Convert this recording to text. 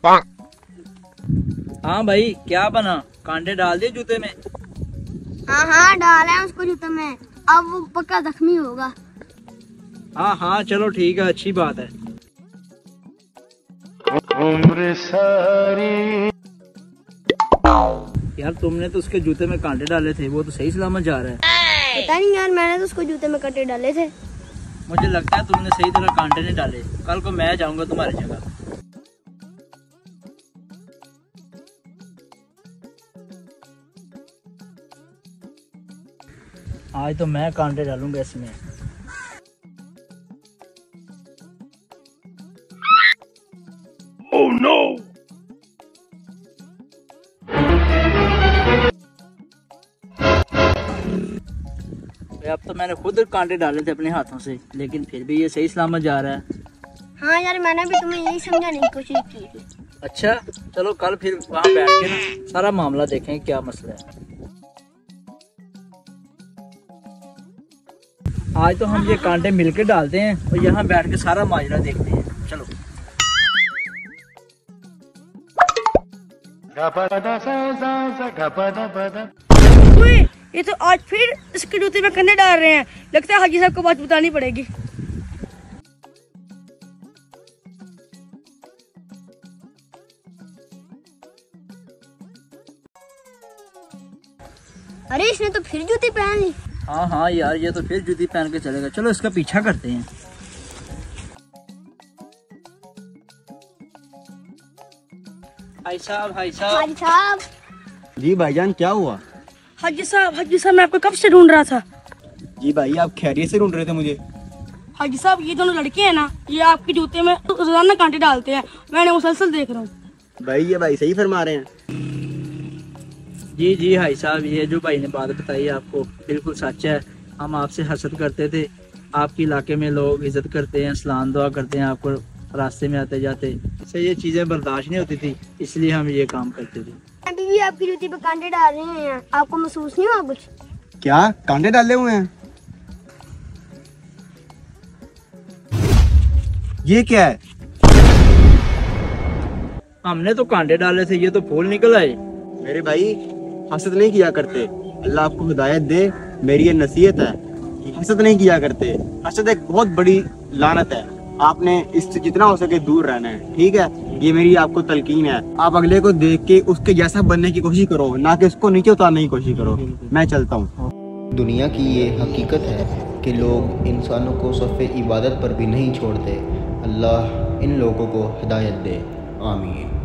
हाँ भाई, क्या बना? कांटे डाल दिए जूते में? हाँ हाँ, डाला है उसको जूते में। अब वो पक्का जख्मी होगा। हाँ हाँ, चलो ठीक है, अच्छी बात है। उम्र सारी यार तुमने तो उसके जूते में कांटे डाले थे, वो तो सही सलामत जा रहा है। पता नहीं यार, मैंने तो उसको जूते में कांटे डाले थे। मुझे लगता है तुमने सही तरह कांटे नहीं डाले। कल को मैं जाऊंगा तुम्हारी जगह। आज तो मैं कांटे डालूंगा इसमें। Oh no! अब तो मैंने खुद कांटे डाले थे अपने हाथों से, लेकिन फिर भी ये सही सलामत जा रहा है। हाँ यार, मैंने भी तुम्हें यही समझाने की कोशिश की थी। अच्छा, चलो कल फिर वहाँ बैठ के ना सारा मामला देखेंगे क्या मसला है। आज तो हम ये कांटे मिलके डालते हैं और यहाँ बैठ के सारा माजरा देखते हैं। चलो। ये तो आज फिर इसके जूते में कंडे डाल रहे हैं। लगता है हाजी साहब को बात बतानी पड़ेगी। अरे इसने तो फिर जूती पहन ली। हाँ हाँ यार, ये तो फिर जूती पहन के चलेगा। चलो इसका पीछा करते हैं। भाई साहब, भाई साहब। हाजी साहब। जी भाईजान, क्या हुआ? हाजी साहब, मैं आपको कब से ढूंढ रहा था। जी भाई, आप खैरियत से ढूंढ रहे थे मुझे? हाजी साहब, ये दोनों लड़के हैं ना, ये आपके जूते में रोजाना कांटे डालते हैं। मैंने मुसलसल देख रहा हूँ। भाई ये भाई सही फरमा रहे हैं। जी जी भाई साहब, ये जो भाई ने बात बताई आपको बिल्कुल सच है। हम आपसे हसद करते थे। आपके इलाके में लोग इज्जत करते हैं, सलाम दुआ करते हैं आपको रास्ते में आते जाते। से ये चीज़ें बर्दाश्त नहीं होती थी, इसलिए हम ये काम करते थे। अभी भी आपकी जूती पे कांटे डाल रहे हैं, आपको महसूस नहीं हुआ कुछ? क्या कांटे डाले हुए हैं? ये क्या है? हमने तो कांटे डाले थे, ये तो फूल निकल आए। मेरे भाई, हसद नहीं किया करते। अल्लाह आपको हिदायत दे, मेरी ये नसीहत है। हसद नहीं किया करते। हसद एक बहुत बड़ी लानत है। आपने इससे जितना हो सके दूर रहना है, ठीक है? ये मेरी आपको तलकीन है। आप अगले को देख के उसके जैसा बनने की कोशिश करो, ना कि उसको नीचे उतारने की कोशिश करो। मैं चलता हूँ। दुनिया की ये हकीकत है कि लोग इंसानों को सफ़े इबादत पर भी नहीं छोड़ते। अल्लाह इन लोगों को हिदायत दे। आमीन।